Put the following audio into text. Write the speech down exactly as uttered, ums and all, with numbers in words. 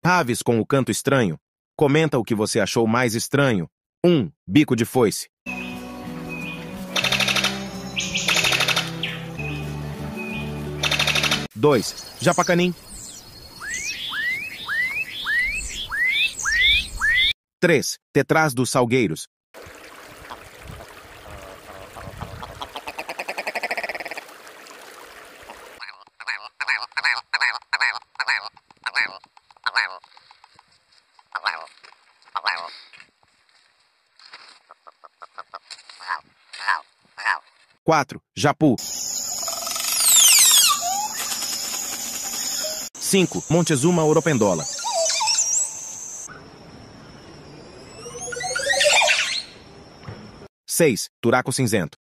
Aves com o canto estranho. Comenta o que você achou mais estranho. um. Bico de foice. dois. Japacanim. três. Tetraz dos salgueiros. quatro. Japu. cinco. Montezuma oropendola. seis. Turaco cinzento.